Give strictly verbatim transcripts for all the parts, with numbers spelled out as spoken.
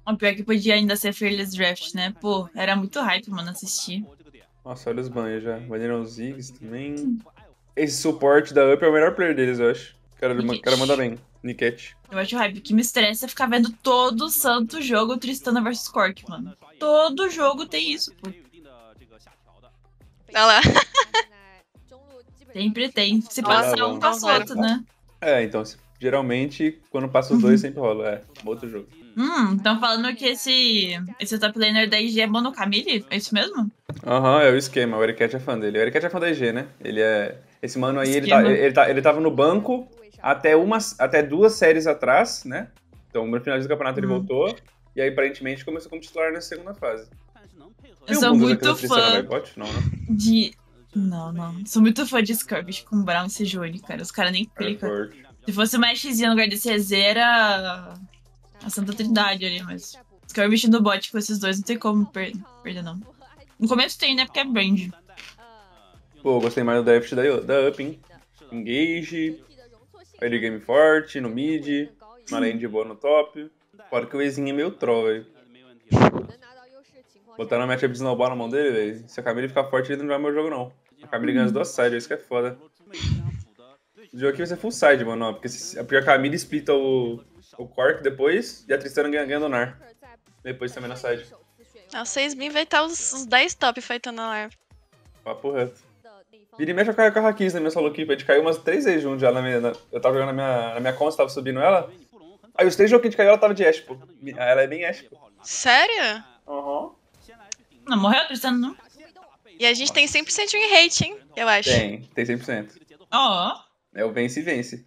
O pior que podia ainda ser Fearless Draft, né? Pô, era muito hype, mano, assistir. Nossa, olha os banhos já. Vanilla Ziggs também. Esse suporte da Up é o melhor player deles, eu acho. O cara, o cara manda bem. Niket. Eu acho hype. O que me estressa é ficar vendo todo santo jogo Tristana versus Cork, mano. Todo jogo tem isso, pô. Olha lá. Sempre tem. Se Nossa, passar tá um, bom. passa outro, né? É, então, se- geralmente, quando passa os dois, sempre rola. É, outro jogo. Hum, estão falando que esse, esse top laner da I G é Mono Camille? É isso mesmo? Aham, é o esquema. O Ericat é fã dele. O Ericat é fã da I G, né? Ele é. Esse mano aí, ele, tá, Esquema. ele, ele, tá, ele tava no banco até, uma, até duas séries atrás, né? Então, no final do campeonato ele Hum. voltou. E aí, aparentemente, começou como titular na segunda fase. Eu Tem um sou Bundas muito aqui da Tristana fã vai bot? Não, né? de... Não, não. Sou muito fã de Skirmish com Brown e Sejuani, cara. Os caras nem É clicam. forte. Se fosse uma Xzinha no lugar desse E Z, era a Santa Trindade ali, mas... Skirmish no bot com esses dois não tem como per perder, não. No começo tem, né? Porque é brand. Pô, gostei mais do draft da, da Up, hein? Engage, early game forte, no mid, uma lane de boa no top. Fora que o Ezinho é meio troll, velho. Botar na matchup de snowball na mão dele, velho. Se a Camille ficar forte, ele não vai meu jogo, não. A Camille ganha as duas sides, isso que é foda. O jogo aqui vai ser full side, mano, ó, porque, se, porque a Camille splita o, o Cork depois e a Tristana ganha, ganha do Nar. Depois também na side. A seis mil vai estar os, os dez top fightando lá. Papo reto. Vira e mexe eu caio com a Hakiz na minha solo keep. A gente caiu umas três vezes junto já na minha. Na, eu tava jogando na minha, na minha conta, tava subindo ela. Aí os três jogos que a gente caiu, ela tava de Ashe, pô. Ela é bem Ashe, pô. Sério? Aham. Uhum. Não morreu, Tristana, não? E a gente tem cem por cento de rate, hein? Eu acho. Tem, tem cem por cento. Ó. Oh. É o vence e vence.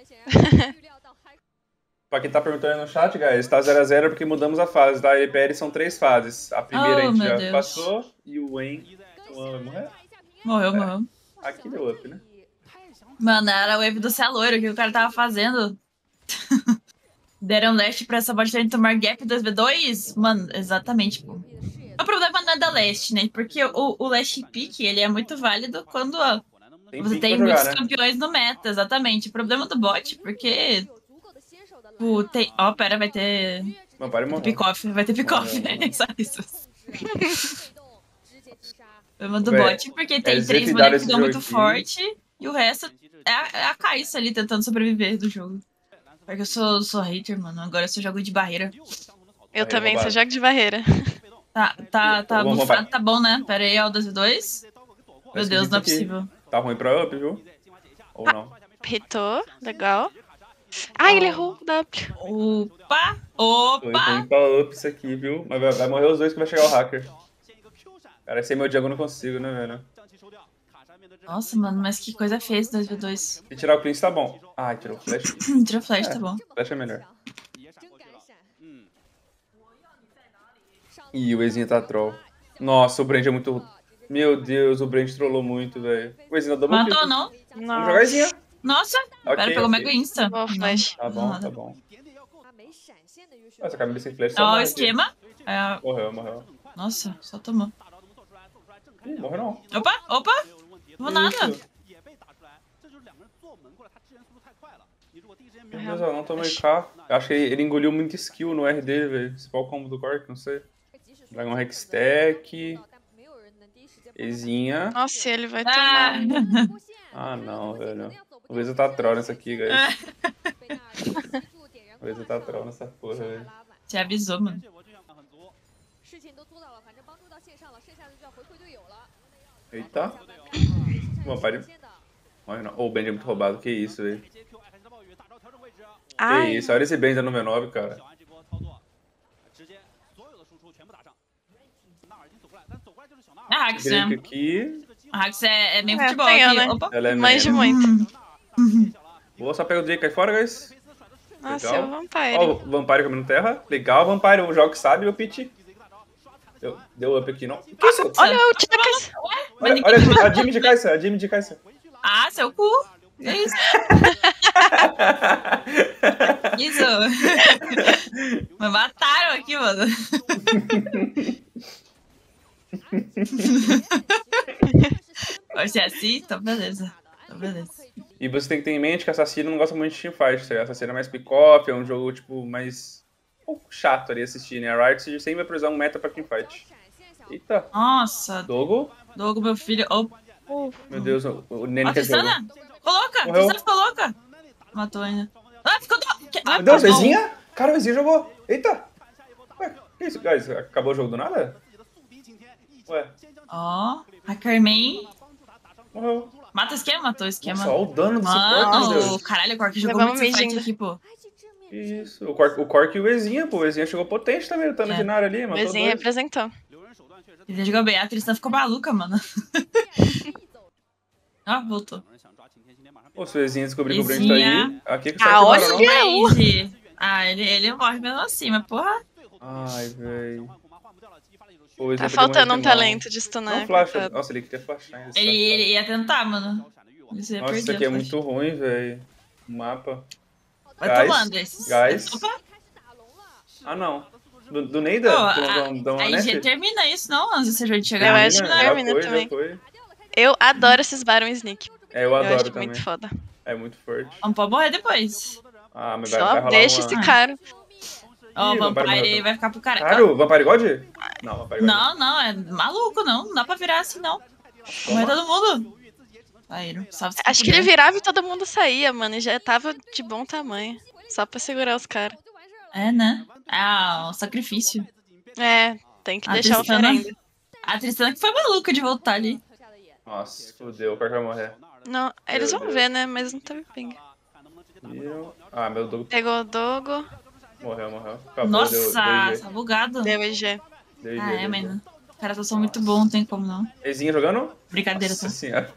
Pra quem tá perguntando aí no chat, guys, tá zero a zero porque mudamos a fase, tá? E P L são três fases. A primeira Oh, a gente meu já Deus. passou e o Wayne. O Wayne vai morrer? Morreu, É. morreu. Aqui deu up, né? Mano, era o wave do Cé Loiro que o cara tava fazendo. Deram leste pra essa bot lane tomar gap dois v dois? Mano, exatamente, pô. O problema não é da leste, né? Porque o, o last pick, ele é muito válido quando ó, Tem você pique tem pra jogar, muitos né? campeões no meta, exatamente. O problema do bot, porque... O, tem... Ó, pera, vai ter... Vampire Vai ter morreu. pick-off, vai ter pick-off. Morreu, morreu. Só isso. O problema do Véi, bot, porque tem é três zefidar bonecos que esse dão jogo muito aqui. forte, e o resto é a, é a Caixa ali tentando sobreviver do jogo. Porque eu sou, sou hater, mano. Agora eu só jogo de barreira. Eu Aí, também sou roubado. jogo de barreira. Tá, tá, tá Vamos, bufado, vamos, tá bom, né? Pera aí, ó, dois v dois. Meu Parece que Deus, isso não é aqui possível. Tá ruim pra up, viu? Ou não? Hitou, legal. Ai, ele errou o W. Opa! Foi ruim Opa! pra up isso aqui, viu? Mas vai, vai morrer os dois que vai chegar o hacker. Cara, sem meu Diago eu não consigo, né, velho? Nossa, mano, mas que coisa feia esse dois v dois. Se tirar o cleanse tá bom. Ai, tirou o flash. Tirou flash, É. tá bom. Flash é melhor. Ih, o Ezinho tá troll. Nossa, o Brand é muito... Meu Deus, o Brand trollou muito, velho. O Ezinho dá double kill. Matou, não? Vamos jogar Ezinho. Nossa! Ok, Pera, pegou ok. mega insta. Boa Não, flash. Tá não bom, nada. tá bom. Nossa, a Camila sem flash só Ó, o morre aqui. esquema. É, Morreu, morreu. nossa, só tomou. Ih, morreu não. Opa, opa! Não vou nada. Isso. Meu Deus, eu não tomei K. Eu acho que ele, ele engoliu muito skill no R dele, velho. Esse qual o combo do Cork, não sei. Dragon Hextech. Ezinha. Nossa, ele vai Ah! tomar. Ah, não, velho. O Veza tá troll nessa aqui, guys. O Veza tá troll nessa porra, velho. Você avisou, mano. Eita. Vampire. Olha, não. Oh, o Band é muito roubado. Que isso, velho. Que Ai, isso. Olha esse Band no meu nove, cara. A Hax, Drake né? aqui. A Hax é, é meio É, futebol tem aqui. ela, né? Opa! Ela é manja mesmo. muito. Vou só pegar o Drake aí fora, guys. Nossa, Legal. é o Vampire. Ó, o Vampire comendo terra. Legal, Vampire. O jogo que sabe, o Pit. Deu, deu up aqui, não? O que é isso? Olha o Tchakas. Olha, olha a Jimmy- a Jimmy de Kai'Sa, a Jimmy de Kai'Sa. Ah, seu cu! É isso. Isso. Me mataram aqui, mano. Pode ser assim? Então beleza. Então beleza. E você tem que ter em mente que Assassino não gosta muito de teamfight, tá ligado? Assassino é mais pick-off, é um jogo, tipo, mais... pouco chato ali assistir, né? A Riot sempre vai precisar um meta pra teamfight. Eita. Nossa. Dogo. Dogo, meu filho. Oh. Meu Deus, o, o Nene Ó, quer jogo. Tristana. Coloca. Morreu. Tristana ficou louca. Matou ainda. Ah, ficou... Ah, Meu Deus, tá bom. Vezinha? Cara, o Vezinha jogou. Eita. Ué, que isso, guys? Acabou o jogo do nada? Ué. Ó, a Carmen. Morreu. Mata o esquema, matou o esquema. Nossa, olha o dano do suporte, meu Mano, Deus. caralho, o Cork jogou Levamos muito essa mid fight ainda. aqui, pô. Isso. O Cork, o Cork e o Vezinha, pô. O Vezinha chegou potente também, lutando É. de Nara ali, matou Bezinho dois. representou. Ele jogou bem, a Tristana ficou maluca, mano. Ó, voltou. Pô, se o Vezinha descobrir que o Brand tá Vezinha. aí, aqui que Ah, sai que olha! barão. Brand. Ah, ele, ele morre mesmo assim, mas porra. Ai, velho. Tá faltando um talento de stunar. Não flasha. coitado. Nossa, ele queria flashar ainda. Ele, ele ia tentar, mano. Ele ia Nossa, isso perder aqui é a muito ruim, velho. O mapa. Vai Guys, tomando esses. guys. Opa. Ah, não. Do, do Neida? Pô, Dá- a, dá- dá uma a I G nef? termina isso, não? Antes desse jogo de chegar. Eu na acho mina, que né? Já termina foi, também. já foi. Eu adoro esses Baron Sneak. É, eu Eu adoro acho também. muito foda. É muito forte. Vamos pode morrer depois. Ah, mas vai, Só vai rolar deixa uma... esse cara. Ó, Ih, o Vampire Vampire morreu. vai ficar pro cara. Claro, Vampire God? Não, Vampire God. Não, não, é maluco, não. Não dá pra virar assim, não. Morrer todo mundo. Saíram. Salve se Acho que ele puder. virava e todo mundo saía, mano. E já tava de bom tamanho. Só pra segurar os caras. É, né? Ah, o sacrifício. É, tem que A deixar o Tristana, oferenda. a Tristana que foi maluca de voltar ali. Nossa, fodeu, o cara vai morrer. Não, eles Meu vão Deus. ver, né? Mas não teve pinga. Viram? Ah, meu Dogo Pegou o Dogo, morreu, morreu. Acabou, Nossa, deu, deu tá jeito. bugado. deu E G. Deu jeito, Ah, é, deu jeito. mano. Os caras são muito bons, não tem como não. Ezinha jogando? Brincadeira, Nossa tá? senhora.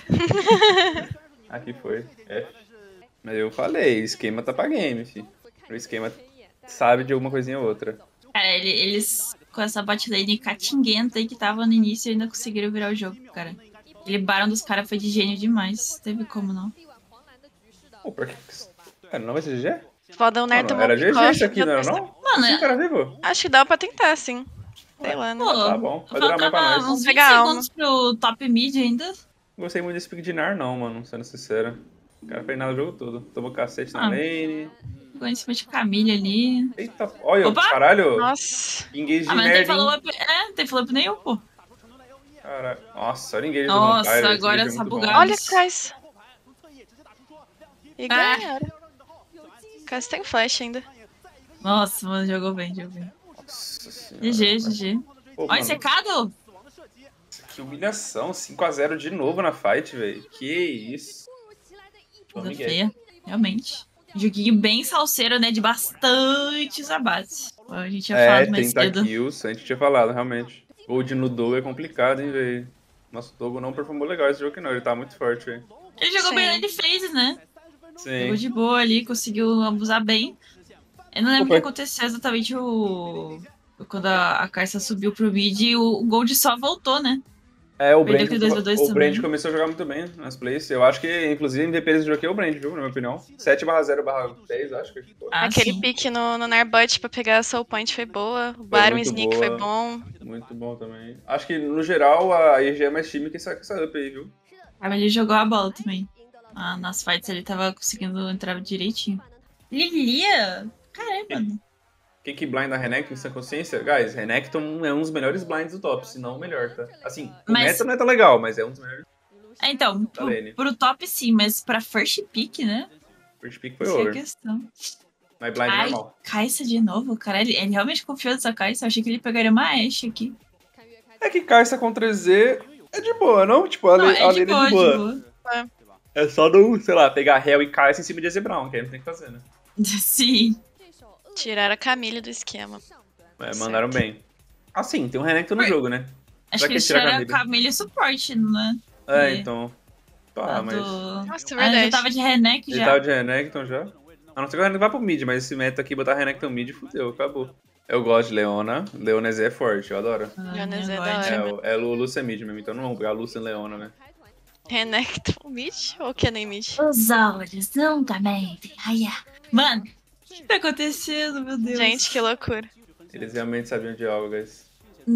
Aqui foi. É. Mas eu falei, esquema tá pra game, fi. O esquema sabe de alguma coisinha ou outra. Cara, ele- eles, com essa bot lane catinguenta aí que tava no início, ainda conseguiram virar o jogo, cara. Aquele barão dos caras foi de gênio demais. Teve como não. Pô, por que... Cara, não vai ser G G? Foda o Não, Nerdo não, era G G Mob isso aqui, não era não? Mano, Sim, cara vivo? Acho que dá pra tentar, sim. Sei lá, né? pô, Tá bom, vai durar mais pra faltava nós. uns vinte Pegar segundos pro top mid ainda. Não gostei muito desse pick de Nar, não, mano, sendo sincero. O cara fez nada o jogo todo. Tomou cacete na Ah. lane. Ficou em cima de Camille ali. Eita, olha, Opa! caralho. Nossa. Engage de Ah, mas não tem merda, hein? follow-up. É, não tem follow-up nenhum, pô. Cara, nossa, olha o engage Nossa, do Vampire. esse agora engage é essa muito bom. bugada. Olha, Kais. E Ah. ganharam. Kais tem flash ainda. Nossa, mano, jogou bem, jogou bem. Nossa senhora. G G, G G. Pô, Olha mano, esse secado. que humilhação. cinco a zero de novo na fight, velho. Que isso. Coisa Miguel. feia, realmente. Joguinho bem salseiro, né? De bastantes abates. A gente tinha É, falado mais trinta cedo. kills, a gente tinha falado, realmente. Gold no Dogo é complicado, hein, velho. Nosso Dogo não performou legal esse jogo aqui, não. Ele tá muito forte, velho. Ele jogou Sim. bem na de phases, né? Sim. Jogou de boa ali, conseguiu abusar bem. Eu não lembro o Opa. que aconteceu exatamente o... quando a, a Carça subiu pro mid e o, o Gold só voltou, né? É, o Perdeu Brand, aquele dois a dois o também. Brand começou a jogar muito bem nas plays. Eu acho que, inclusive, M V P desse jogo aqui é o Brand, viu? Na minha opinião. sete barra zero barra dez, acho que. Pô, Ah, Aquele sim. pique no, no Narbot pra pegar a Soul Point foi boa. O Baron muito Sneak boa. foi bom. muito bom também. Acho que, no geral, a I G é mais time que essa, que essa up aí, viu? Ah, mas ele jogou a bola também. Ah, nas fights ele tava conseguindo entrar direitinho. Lilia! Caramba, mano. Quem que blind a Renekton sem consciência? Guys, Renekton é um dos melhores blinds do top, se não o melhor, tá? Assim, o Mas- meta não é tão legal, mas é um dos melhores. É, então, Tá pro, lane. pro top sim, mas pra first pick, né? First pick foi Essa é a over. questão. Mas blind Ai, normal. Kai'Sa de novo, cara. Ele, ele realmente confiou nessa Kai'Sa. Eu achei que ele pegaria uma Ashe aqui. É que Kai'Sa contra Z é de boa, não? Tipo, a, Não, lane- é a de lane boa, é de boa. de boa. É só não, sei lá, pegar Hell e Kai'Sa em cima de Z Brown, que aí não tem o que fazer, né? Sim. Tiraram a Camille do esquema. É, Certo. mandaram bem. Assim, tem um Renekton no Foi. jogo, né? Acho Pra que que eles tirar a tiraram a Camille? Camille suporte, né? É, É. então. A Pá, mas. do... Nossa, é Ah, ele já verdade. tava de Renek Ele já. tava de Renekton já. A não ser que o Renekton vá pro mid, mas esse meta aqui, botar Renekton mid, fudeu, acabou. Eu gosto de Leona. Leona Z é forte, eu adoro. Ah, Leona Zé minha da lorde. hora. É, o- é o Lucian mid mesmo, então não vamos pegar Lucian Leona, né? Renekton mid ou Kennen mid? Os olhos juntamente. Ai, ah. Mano, o que tá acontecendo, meu Deus? Gente, que loucura. Eles realmente sabiam de algo, guys.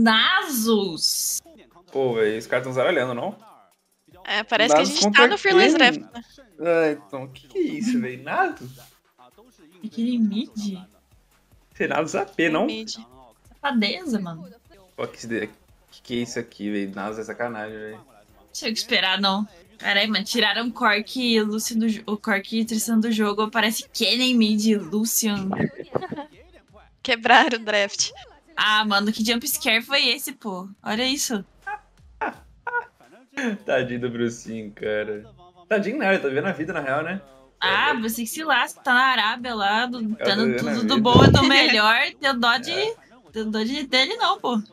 Nasus! Pô, velho, os caras tão zaralhando, não? É, parece que a Nasus gente contra tá no Fearless quem? Draft, né? Ah, então, o que, que é isso, velho? Nada? Aquele mid? Tem nada de A P, não? Mid. Safadeza, mano. Pô, que, que, que é isso aqui, velho? Nasa é sacanagem, velho. Não tinha que esperar, não. Caralho, mano, tiraram o Cork e Lucian do, o Cork e Tristan do jogo. Parece Kennen mid e Lucian. Quebraram o draft. Ah, mano, que jumpscare foi esse, pô? Olha isso. Tadinho do Brucinho, cara. Tadinho nada, tá vivendo a vida na real, né? Ah, você que se lasca, tá na Arábia lá, do, Cara, tendo tá vivendo a tudo do vida. bom e do melhor. Deu dó de. Deu dó de dele, não, pô.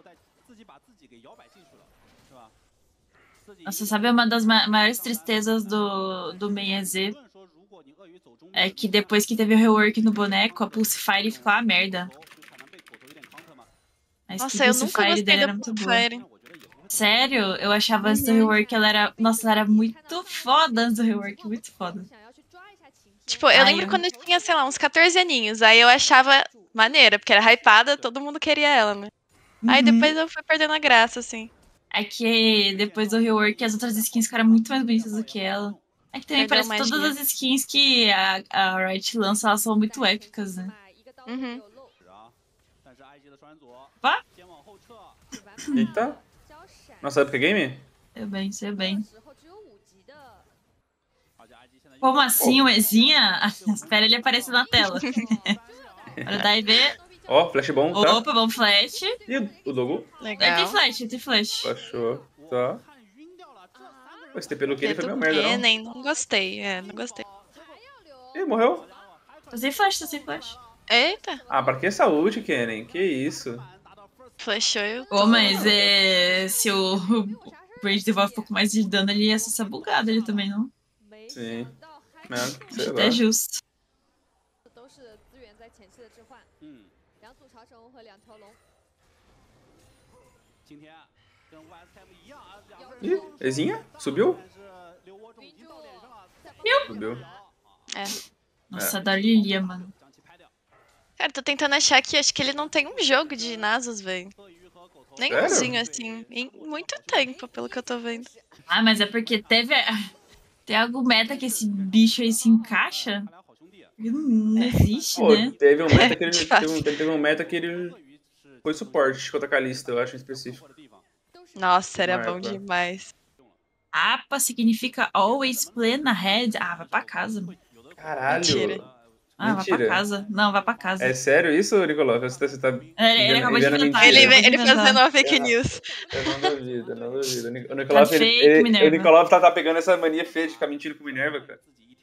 Nossa, sabe uma das ma maiores tristezas do, do Mei Z? É que depois que teve o rework no boneco, a Pulsefire ficou a merda. A skin Nossa, eu nunca Pulsefire gostei dele da era muito boa. Pulsefire. Sério? Eu achava antes do Uhum. rework ela era. Nossa, ela era muito foda antes do rework, muito foda. Tipo, eu Ai, lembro eu- quando eu tinha, sei lá, uns quatorze aninhos. Aí eu achava maneira, porque era hypada, todo mundo queria ela, né? Aí Uhum. depois eu fui perdendo a graça, assim. É que depois do rework as outras skins ficaram muito mais bonitas do que ela. É que também Perdeu parece que magia. todas as skins que a, a Riot lança, elas são muito épicas, né? Uhum. Pá, Eita. Nossa época game? sei bem, sei bem. Como assim, o Ezinha? Espera ele aparecer na tela. Bora dar e ver. Ó, flash bom, tá? Opa, bom flash. E o Dogu? Ele tem Legal. flash, ele tem flash. Flashou, tá. Pô, esse T P no Kenny foi Pedro meio merda, não? Kennen, não gostei, é, não gostei. Ih, morreu. Tô sem flash, tô sem flash. Eita, Ah, pra que essa ult, Kennen? Que isso? flashou eu. Ô, mas é, se o Rage devolve um pouco mais de dano, ele ia ser bugado ele também, não? Sim. Não, sei Acho lá. até justo. Ih, Ezinha? Subiu? Subiu. É. Nossa, da Lilia, mano. Cara, tô tentando achar que acho que ele não tem um jogo de Nasus, velho. Nenhumzinho assim. Em muito tempo, pelo que eu tô vendo. Ah, mas é porque teve. Tem algum meta que esse bicho aí se encaixa? Não, não existe, Pô, né? teve um meta que ele, De fato. teve, um, teve um meta que ele foi suporte contra a Kalista, eu acho em específico. Nossa, era Marca. bom demais. APA significa always plan ahead. Ah, vai pra casa, mano. Caralho. Mentira. Ah, vai pra Mentira. casa. Não, vai pra casa. É sério isso, Nicolau? Você tá, você tá Ele, ele acabou de inventando inventar. mentira? Ele, acabou de ele inventar. fazendo uma fake É. news. Eu não duvido, eu não duvido. O Nic- O Nicolau, Tá ele, fake, ele, Minerva. o Nicolau tá, tá pegando essa mania feia de ficar mentindo com o Minerva, cara.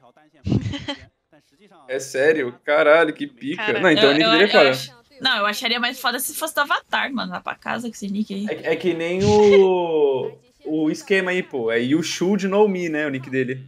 É sério? Caralho, que pica. Cara, não, então eu- o nick eu- dele é eu foda. acho- Não, eu acharia mais foda se fosse do Avatar, mano. Vai pra casa com esse nick aí. É, é que nem o, o esquema aí, pô. É You Should Know Me, né? O nick dele.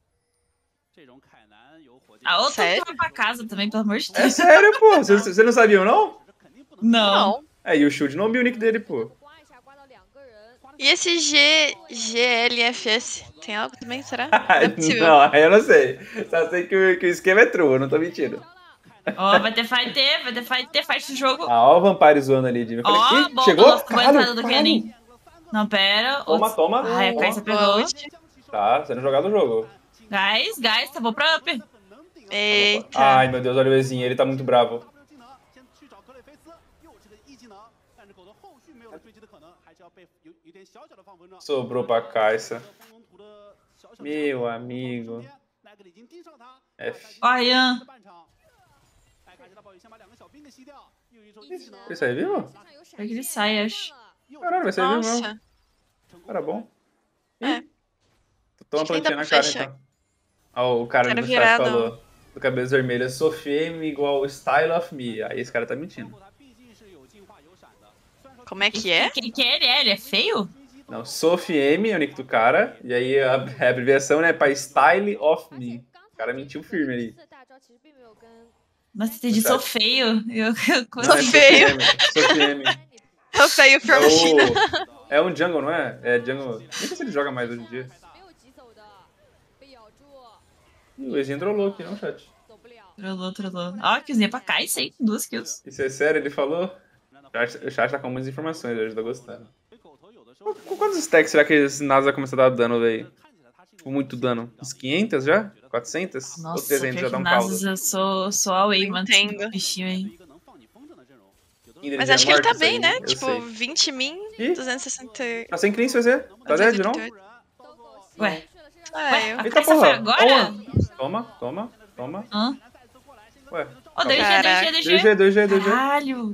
A outra Sério? que vai pra casa também, pelo amor de É Deus. sério, pô. Vocês vocês não sabiam, não? Não. Não. É You Should Know Me o nick dele, pô. E esse G, G L F S? Tem algo também, será? Não é possível. não, aí eu não sei. Só sei que o, que o esquema é true, eu não tô mentindo. Ó, vai ter fight, vai ter fight, ter fight no jogo. Ah, ó o Vampire zoando ali, Jimmy. Eu falei, Ó, "Ih, bom, chegou? nossa, boa Caralho, entrada do caralho." Kennen. Não, pera. Toma, Outro- toma. Ai, a Ó, Kai'Sa Boa pegou. ult. Tá, sendo jogado o jogo. Guys, guys, tá bom pra up. Eita. Ai, meu Deus, olha o Ezinho, ele tá muito bravo. Sobrou pra Kai'Sa. Meu amigo. F. Ó, Ian. Ele saiu vivo? Quer que ele saia, acho. Caralho, vai sair vivo mesmo. Nossa. Cara bom. É. Ih, Toma uma Acho que nem dá plantinha na pra cara, fechar. então. Ó, o cara Cara do chat virado. falou. Do cabelo vermelho, Sofiem igual Style of Me. Aí esse cara tá mentindo. Como é que é? Quem que é ele? É? Ele é feio? Não, Sofiem é o nick do cara. E aí a, a abreviação, né, pra Style of Me. O cara mentiu firme ali. Nossa, entendi, No sou chat. feio. Eu, eu Sou consigo. feio. Sofiem. Eu feio É, from China. o, é um jungle, não é? É jungle. Nem sei se ele joga mais hoje em dia. Ih, o Ezinho trollou aqui, não, chat. Trollou, trollou. Ó, killzinha pra cá, isso aí, duas kills. Isso é sério, ele falou? O chat- O chat tá com muitas informações hoje, tô gostando. Qu- qu- Quantos stacks será que esse Nasa vai começar a dar dano, velho? Tipo, muito dano. Uns quinhentos já? quatrocentos? Ou Nossa, trezentos já pior dá que um caldo? Nazas, eu sou, sou away, Não mano. entendo. Esse bichinho aí. Energia Mas acho que ele tá morta, bem, isso aí, né? eu Tipo, sei. vinte mil Ih, duzentos e sessenta. tá sem clean, C Z? Tá dead, não? Ué, Ah, ué, eu. a Eita Kai'Sa foi porra! agora? Ó, one. Toma, toma, toma. Hã? Ué, Ó, acabou. dois G, dois G, Caraca. dois dois G. G, dois G, dois G. Caralho.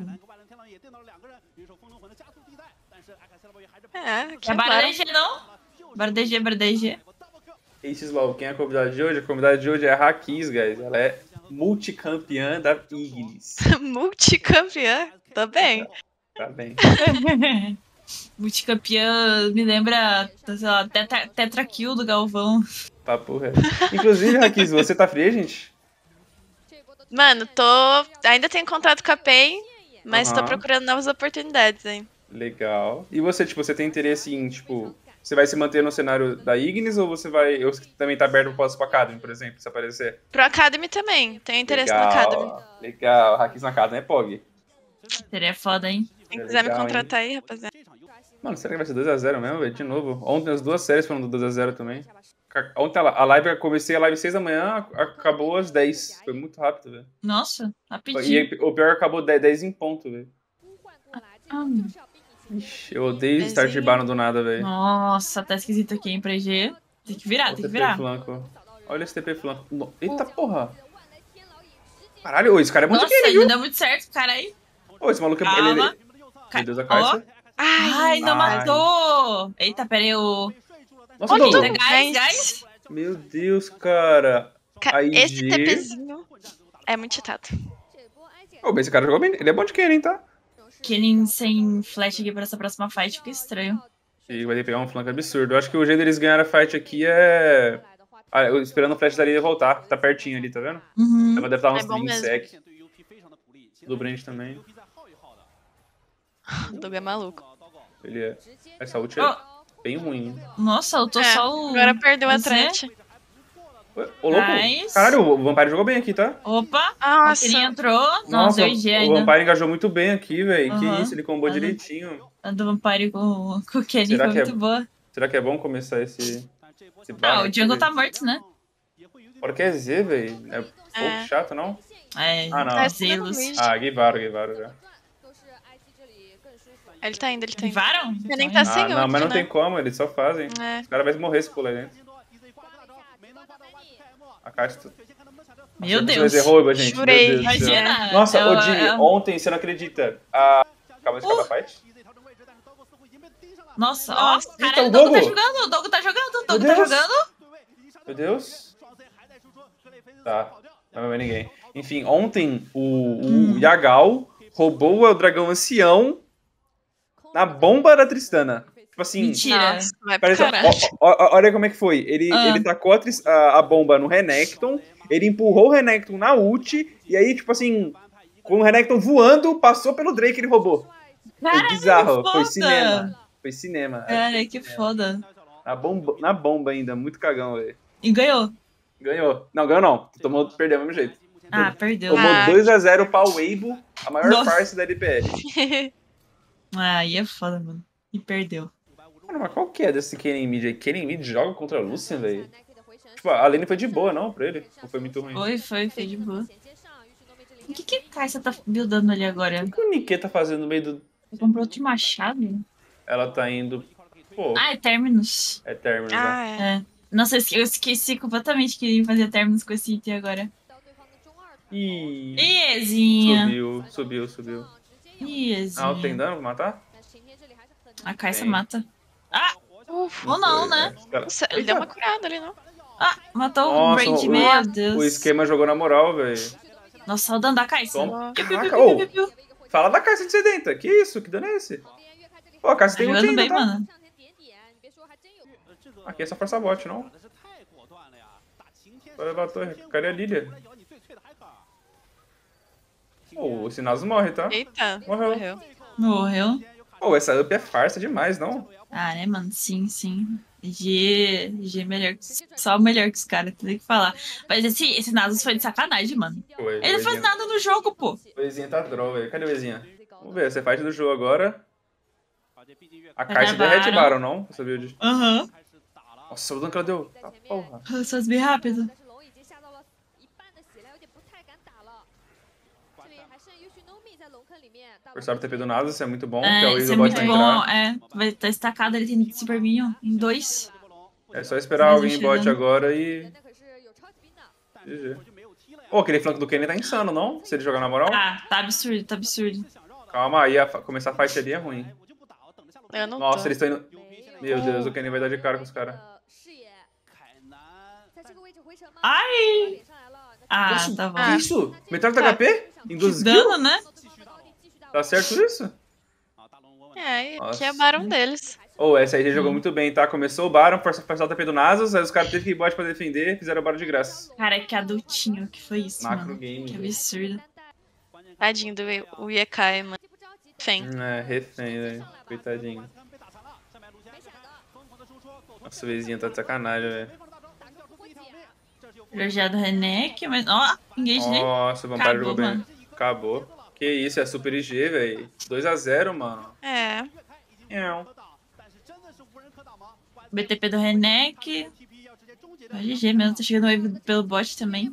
É, que É barra agora. D G, não? Barra D G, barra D G. Ace Slow, quem é a convidada de hoje? A convidada de hoje é a Raquis, guys. Ela é multicampeã da Ignis. Multicampeã. Tô bem. Tá bem. Multicampeã me lembra, sei lá, tetra, tetra kill do Galvão. Papo reto. Inclusive, Raquis, você tá free, gente? Mano, tô. Ainda tenho contrato com a Pay, mas tô Aham. procurando novas oportunidades, hein? Legal. E você, tipo, você tem interesse em, tipo, você vai se manter no cenário da Ignis ou você vai. Ou você também tá aberto pro Pro Academy, por exemplo, se aparecer? Pro Academy também. Tenho interesse no Academy. Legal. Legal. Raquis na Academy é P O G. Seria foda, hein? Quem É quiser me legal, contratar aí, rapaziada. Mano, será que vai ser dois a zero mesmo, velho? De novo. Ontem as duas séries foram do dois a zero também. Ca- Ontem a live, eu comecei a live seis da manhã, acabou às dez. Foi muito rápido, velho. Nossa, E rapidinho. o pior é que acabou dez em ponto, velho. Ah, Ixi, eu odeio Mas start e- bar do nada, velho. nossa, tá esquisito aqui, hein, pra G. Tem que virar, O tem que T P virar. flanco. Olha esse T P flanco. No- Eita porra! Caralho, ô, esse cara é muito Nossa, querido, ainda viu? deu muito certo, cara aí. Ô, esse maluco é. Ele, Calma. ele... Meu Deus, a Kai'Sa. Ai, não Ai. matou! Eita, pera aí, o... Nossa, Olha, Douglas. Eita, guys, Mas- guys. Meu Deus, cara. Ca- A Esse I G. TPzinho é muito chatado. Ô, mas esse cara jogou bem. Ele é bom de Kennen, tá? Kennen sem flash aqui pra essa próxima fight fica estranho. E vai ter que pegar um flanco absurdo. Eu acho que o jeito deles ganharem a fight aqui é. Ah, eu esperando o flash da Lilia voltar. Tá pertinho ali, tá vendo? Uhum. Deve estar uns É bom trinta mesmo. sec. Do Brand também. O Doug é maluco. Ele é. Essa ult é Ó, bem ruim. nossa, eu tô É, só o... agora perdeu a Você? Trent. Ué, ô, louco. Nice. Caralho, o Vampire jogou bem aqui, tá? Opa, Nossa. ele entrou. Nossa, Nossa, dois G o ainda. Vampire engajou muito bem aqui, velho. Que Aham. isso, ele combou Aham. direitinho. A do Vampire com, com o Kennen Será foi que é- muito boa. Será que é bom começar esse. esse Ah, bar o aqui, Jungle velho? tá morto, né? Fora que é Z, velho. É pouco É. chato, não? É, Ah, não. Tá Zelos. tudo mid. Ah, Guivaro, Guivaro já. Ele tá indo, ele tá indo. Vivaram? Ele nem tá Ah, sem não, ult, mas não né? tem como, eles só fazem. É. Os caras vão morrer se pular aí dentro. A caixa. Meu Você Deus. errou, gente. Jurei. Meu Deus do céu. Imagina. Nossa, eu, ô Jimmy, eu- ontem, você não acredita. A... Acabou de acabar a fight? Nossa, Nossa, ó, cara, então, o Dogo tá Dogo. jogando, o Dogo tá jogando, o Meu Dogo tá Deus. jogando. Meu Deus. Tá, não vai ver ninguém. Enfim, ontem o, o Yagal roubou o dragão ancião na bomba da Tristana. Tipo assim, Mentira. Nossa, vai pro parece, ó, caralho. ó, ó, olha como é que foi. Ele, Ah. ele tacou a, Tris- a- a bomba no Renekton, ele empurrou o Renekton na ult, e aí, tipo assim, com o Renekton voando, passou pelo Drake que ele roubou. Foi Caralho, bizarro, foda. foi cinema. Foi cinema. Cara, que foda. Na bomba, na bomba ainda, muito cagão, velho. E ganhou. Ganhou. Não, ganhou não. Tomou, perdeu do mesmo jeito. Ah, perdeu. Tomou Ah. dois a zero pra Weibo, a maior Nossa. farsa da L P L. Ah, aí é foda, mano. E perdeu. Mano, mas qual que é desse Kennen Mid aí? Kennen Mid joga contra a Lucian, velho? Tipo, a lane foi de boa, não, pra ele? Ou foi muito ruim? Foi, foi, foi de boa. O que que Kai'Sa tá buildando ali agora? O que o Nikkei tá fazendo no meio do... Ele comprou outro machado? Ela tá indo... Pô, Ah, é Terminus. é Terminus, né? Ah, é. É. Nossa, eu esque- eu esqueci completamente que ele fazia Terminus com esse item agora. Ih, Ih, Ezinha. subiu, subiu, subiu. Ih, Ah, tem Ezinha. dano pra matar? A Kai'Sa Tem. mata. Ah, Ufa. ou não, Foi, né? Os cara- Nossa, ele deu uma curada ali, não? Ah, matou o Nossa, Brand, o- meu Deus. O esquema jogou na moral, velho. Nossa, olha o dano da Kai'Sa. Toma. Piu, piu, Caraca, piu, ô. piu, piu, piu. Fala da caixa de sedenta. Que isso? Que dano é esse? Pô, a caixa Tá tem ult jogando ainda, bem, tá? mano. Aqui é só força bot, não? Vai levar a torre. Cadê a Lilia? Pô, esse Nasus morre, tá? Eita, Morreu. morreu. Morreu. Pô, essa up é farsa demais, não? Ah, né, mano? Sim, sim. G, G melhor que só melhor que os caras, tem que falar. Mas esse, esse Nasus foi de sacanagem, mano. Pô, Ele não faz nada no jogo, pô. O Ezinha tá troll, velho. Cadê o Ezinha? Vamos ver, você faz do jogo agora. A Vai caixa dar derrete Baron. Baron, não? Essa build. Aham. Nossa, o dano que ela deu. Tá porra. Uhum. Só bem rápido. Forçaram o T P do nada, isso é muito bom, É, que é o isso é Evil Bot muito vai bom. entrar. É, vai estar estacado, ele tem Super Minion em dois. É só esperar Mas alguém em bot chegando. agora e... G G. Pô, aquele flanco do Kenny tá insano, não? Se ele jogar na moral. Ah, tá absurdo, tá absurdo. Calma aí, a fa- começar a fight ali é ruim. Eu não Nossa, tô. eles estão indo... Meu Deus, o Kenny vai dar de cara com os caras. Ai! Ah, Nossa, tá bom. que isso? Metade do Tá. H P? Em doze Dano, kills? né? Tá certo isso? É, Nossa. quebraram um deles. Ô, oh, essa aí já jogou Hum. muito bem, tá? Começou o Baron, força o T P do Nasus, aí os caras teve que ir bot pra defender, fizeram o Baron de graça. Cara, que adultinho que foi isso, Macro mano. game, Que velho. absurdo. Tadinho do o Yekai, mano. Fem. É, refém, velho. Coitadinho. Nossa, o vizinho tá de sacanagem, velho. Elogiado Renek, mas. Ó, engage dele. Nossa, o Vampire Acabou, jogou bem. mano. Acabou. Que isso, é Super I G, velho. dois a zero, mano. É. Não. B T P do Renek. Ó, G G mesmo, tá chegando wave pelo bot também.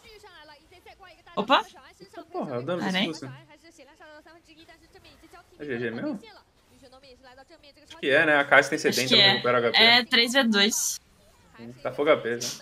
Opa! Porra, dano Ah, né? desse custo. É G G mesmo? Acho que é, né? A Caixa tem Acho setenta, que não é. recupera H P. É três a dois. Tá full H P, já.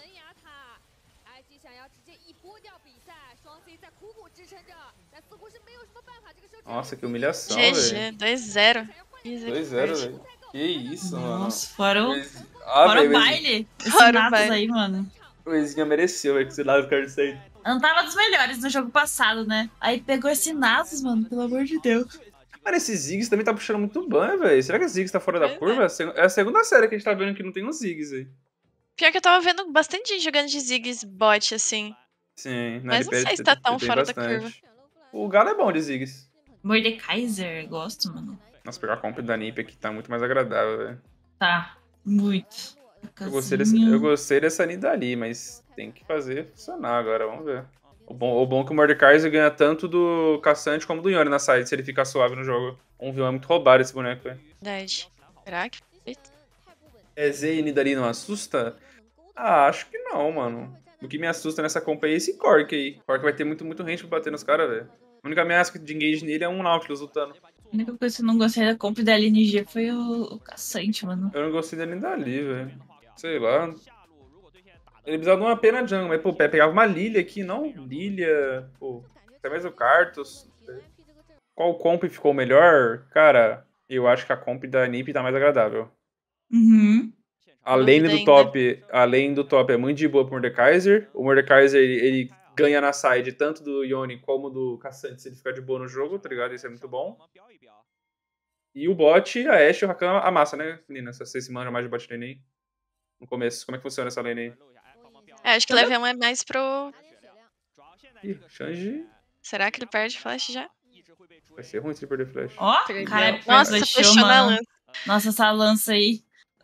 Nossa, que humilhação, G velho. G, dois a zero. dois a zero, velho. Que isso, mano. Nossa, fora o, Ah, fora o velho, baile. Esse Fora o Natus baile. aí, mano. o Ezinha mereceu, velho, que esse lado do card sair. Não tava dos melhores no jogo passado, né? Aí pegou esse Nasus, mano, pelo amor de Deus. Mano, esse Ziggs também tá puxando muito ban, velho. Será que o Ziggs tá fora da Pois curva? É a segunda série que a gente tá vendo que não tem um Ziggs aí. Pior que eu tava vendo bastante gente jogando de Ziggs bot, assim. Sim, na Mas não L P sei se tá tão tem fora da bastante. O Galo é bom de Ziggs. Mordekaiser, gosto, mano. Nossa, pegar a comp da Nip aqui tá muito mais agradável, velho. Tá, muito. Eu gostei, desse, Casinho. eu gostei dessa Nidali, mas tem que fazer funcionar agora, vamos ver. O bom, o bom é que o Mordekaiser ganha tanto do Caçante como do Yone na side, se ele ficar suave no jogo. um v um é muito roubado esse boneco, velho. Verdade. Será que? É Z e Nidali não assusta? Ah, acho que não, mano. O que me assusta nessa comp aí é esse Cork aí. Cork vai ter muito, muito range pra bater nos caras, velho. A única ameaça de engage nele é um Nautilus lutando. A única coisa que eu não gostei da compra da L N G foi o, o caçante, mano. Eu não gostei dele dali, velho. Sei lá. Ele precisava de uma pena jungle, mas, pô, pegava uma Lilia aqui, não? Lilia, pô, até mesmo o Karthus. Qual comp ficou melhor? Cara, eu acho que a comp da Nip tá mais agradável. Uhum. A lane Dúvida do ainda. top, a lane do top é muito de boa pro Mordekaiser. O Mordekaiser, ele, ele ganha na side tanto do Yone como do Caçante se ele ficar de boa no jogo, tá ligado? Isso é muito bom. E o bot, a Ashe e o Rakan amassa, né, menina? Se vocês se manjam mais de bot lane aí. No começo, como é que funciona essa lane aí? É, acho que level um é mais pro... Ih, Shanji Será que ele perde flash já? vai ser ruim se ele perder flash. Ó, Perdeu. caralho, Nossa, flechou, fechou na mano. lança. Nossa, essa lança aí.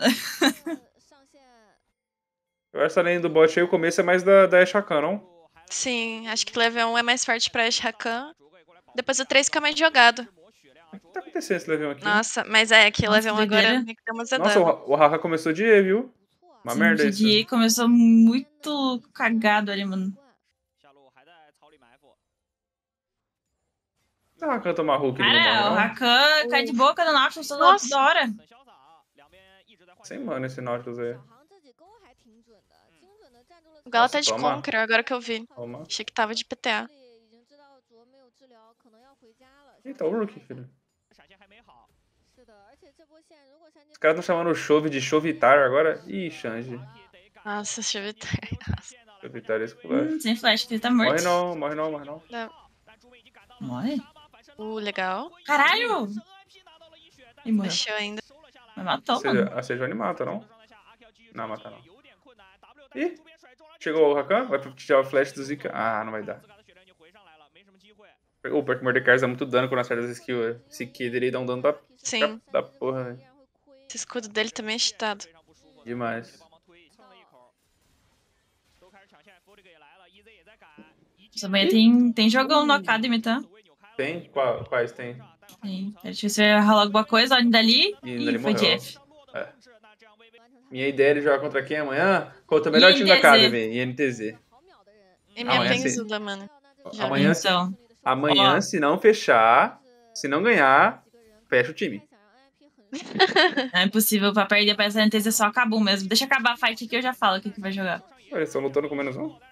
Eu acho que essa lane do bot aí, o começo é mais da, da Ashe Rakan, não? Sim, acho que level um é mais forte pra Ashe Rakan. Depois o três fica mais jogado. O que tá acontecendo esse level aqui? Nossa, mas é que Nossa, level um doideira. agora meio que deu uma Nossa, zedada. o, Ra- o Rakan começou de E, viu? Uma Sim, merda o isso. D A começou muito cagado ali, mano. O Rakan tomar hook, ele não morre, Cara, o não? Rakan cai de boca do Nautilus toda Nossa. toda hora. Sem mana esse Nautilus aí. O Galo Nossa, tá de toma. Conqueror, agora que eu vi. Toma. Achei que tava de P T A. Eita, o Rookie, filho. Os caras estão chamando o Chove de Chovitar agora. Ih, Shanji. Nossa, deixa eu ver. Chovitar é esculacho. Hum, sem flash, que ele tá morto. Morre não, morre não, morre não. Morre? Uh, legal. Caralho! E morreu. Mexeu ainda. Mas matou, A Seju- mano. A Sejuani mata, não? Não, mata não. Ih, chegou o Rakan? Vai tirar o flash do Zika? Ah, não vai dar. O Perk Mordekaiser dá muito dano quando acerta as skills. Esse Q dele dá um dano da, Sim. da porra, velho. Esse escudo dele também é cheatado. Demais. Essa manhã tem, tem jogão no Academy, tá? Tem? Qua- Quais tem? Tem. Deixa eu ver se vai rolar alguma coisa. Olha dali. E Ih, dali foi morreu. Jeff. É. Minha ideia é ele jogar contra quem amanhã? Contra o melhor time da I N T Z. Academy, I N T Z. E minha Amanhã sim. Penzula, mano. Já Amanhã, se, Então. amanhã Ó. se não fechar, Se não ganhar, fecha o time. Não é impossível pra perder pra essa N T Z só acabou mesmo. Deixa acabar a fight aqui, eu já falo o que, que vai jogar. Ué, eles estão lutando com menos um?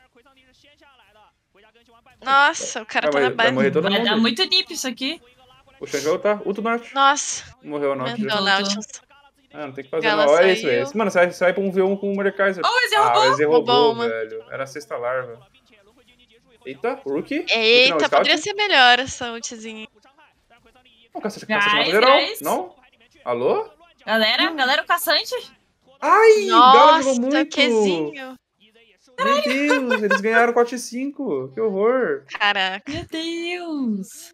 Nossa, o cara Ah, tá vai- na vai base. morrer todo Vai mundo. dar muito nip isso aqui. O Xande vai lutar. Ulto Norte. Nossa, Morreu o Norte. mandou o já. Nautilus. Ah, não tem que fazer Gala não. Olha isso, saiu. velho. Mano, você vai, você vai pra um V um com o Mordekaiser. Oh, o Eze Ah, roubou. o Eze roubou, Roubou uma. velho. Era a sexta larva. Eita, Rookie. Rookie não, Eita, Scout. poderia ser melhor essa ultizinha. Não, cacete, Guys, cacete, lateral. guys. Não? Alô? Galera, galera, o caçante. Ai, Gala jogou Nossa, muito. Qzinho. Meu Deus, eles ganharam o Cote cinco. Que horror. Caraca. Meu Deus.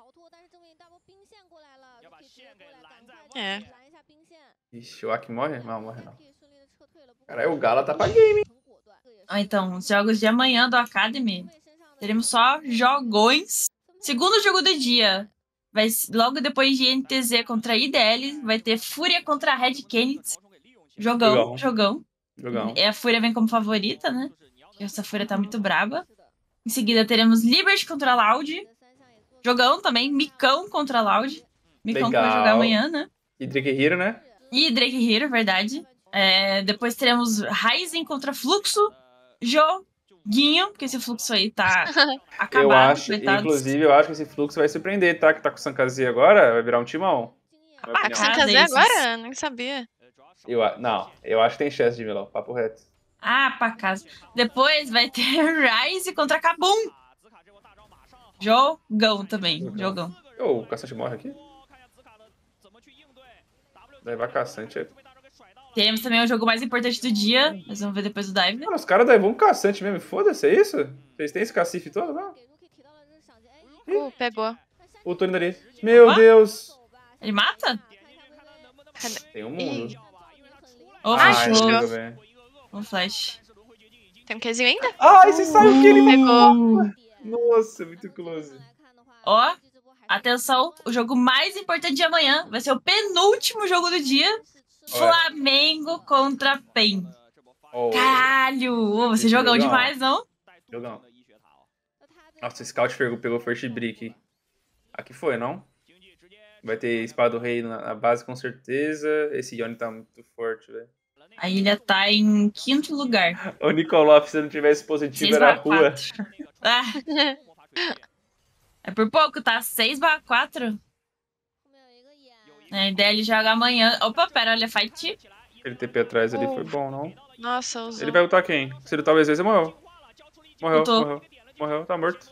É. Ixi, o Aki morre? Não, morre não. Caralho, o Gala tá pra game. Ah, então, os jogos de amanhã do Academy, teremos só jogões. Segundo jogo do dia, vai logo depois de N T Z contra I D L, vai ter Fúria contra Red Kennedy. Jogão, Jogão. jogão. Jogão. É, a Fúria vem como favorita, né? Porque essa Fúria tá muito braba. Em seguida teremos Liberty contra Loud. Jogão também, Micão contra Loud. Micão que vai Legal. jogar amanhã, né? E Drake Hero, né? E Drake Hero, verdade. É, depois teremos Ryzen contra Fluxo. Joguinho, porque esse Fluxo aí tá acabado. Eu acho, coitados. inclusive, eu acho que esse fluxo vai surpreender, tá? Que tá com o Sankazi agora, vai virar um timão. Na minha Ah, opinião. que você Cada casei esses. agora? Nem sabia. Eu, a- não, eu acho que tem chance de vilão, papo reto. Ah, pra casa. Depois vai ter Ryze contra Kabum. Jogão também, Jogão. jogão. Ô, o Caçante morre aqui? Levar Caçante é... Temos também o jogo mais importante do dia. Nós vamos ver depois do dive. Mano, os caras daí vão Caçante mesmo, foda-se, é isso? Vocês têm esse cacife todo, não? Uh, pegou. O Tony dali. Meu Opa. Deus! Ele mata? Tem um mundo. Ih. Ou Ai, fechou. chega, velho. Um flash. Tem um Qzinho ainda? Ai, você saiu que ele Pegou. Nossa, muito close. Ó, atenção. O jogo mais importante de amanhã vai ser o penúltimo jogo do dia. Flamengo contra P E N. Oh, Caralho! Ô, você Esse jogão jogão. demais, não? jogão. Nossa, o Scout pegou, pegou First Brick. Aqui foi, não? Vai ter Espada do Rei na, na base com certeza. Esse Yone tá muito forte, velho. A ilha tá em quinto lugar. O Nicolov, se não tivesse positivo, era a rua. Ah. É por pouco, tá? seis barra quatro. A ideia é ele joga amanhã. Opa, pera, olha, fight. Aquele T P atrás ali foi bom, não? Nossa, usou. Ele vai lutar quem? Se ele talvez vezes, ele morreu. Morreu, Lutou. morreu. Morreu, tá morto.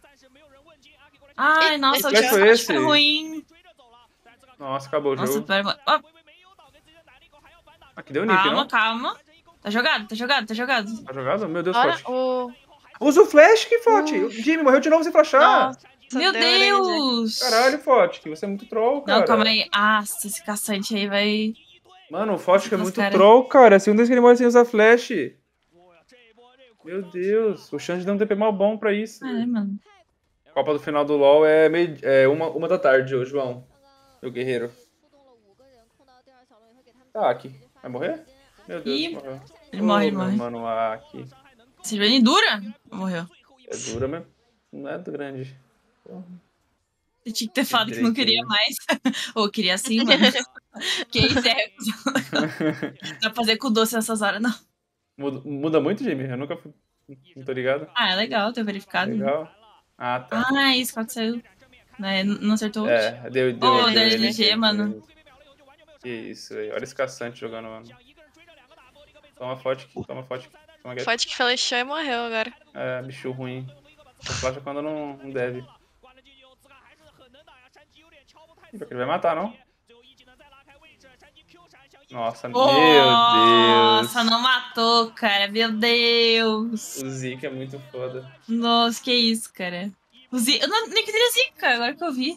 Ai, nossa, o Esse foi time esse? foi ruim. Nossa, acabou o Nossa, jogo. pera. Ó, Aqui deu nick, calma, não? calma. Tá jogado, tá jogado, tá jogado. Tá jogado? Meu Deus, Olha forte. o... Usa o flash, que forte. O Jimmy morreu de novo sem flashar. Nossa, Meu deu range. Deus! Caralho, Forte, que você é muito troll, cara. Não, calma aí. Ah, esse caçante aí vai... Mano, o Forte que é Nossa, muito cara. troll, cara. É a segunda vez que ele morre sem usar flash. Meu Deus, o Xande deu um T P mal bom pra isso. É, mano. Copa do final do LoL é, meio, é uma, uma da tarde, ô João. Meu guerreiro. Tá, aqui. Vai morrer? Meu Deus, Ih, morreu. ele morre, Ô, ele meu morre. Mano, aqui. Esse Johnny dura? Morreu. É dura mesmo. Não é do grande. Você tinha que ter falado que não Direito, queria né? mais. Ou queria sim, mano. Que ideia. Não dá pra fazer com doce nessas horas, não. Muda, muda muito, Jimmy? Eu nunca fui. Não tô ligado. Ah, é legal ter verificado. Legal. Ah, tá. Ah, isso, quando saiu. Né, não acertou hoje? É, deu, deu, Ô, deu da N L G, G, mano. Que isso, velho. Olha esse caçante jogando, mano. Toma forte aqui, toma forte aqui. Toma get. Forte que flechou e morreu agora. É, bicho ruim. Só flasha quando não, não deve. Ih, ele vai matar, não? Nossa, meu Deus. Nossa, não matou, cara. Meu Deus. O Zeke é muito foda. Nossa, que isso, cara. O Zika... Eu não, nem queria Zika, agora que eu vi.